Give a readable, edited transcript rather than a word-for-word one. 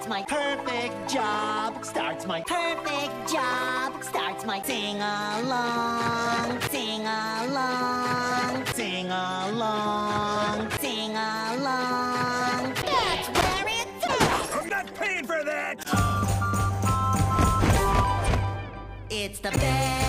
Starts my perfect job. Starts my perfect job. Starts my sing-along. Sing-along. Sing-along. Sing-along. That's where it's at! I'm not paying for that! It's the best.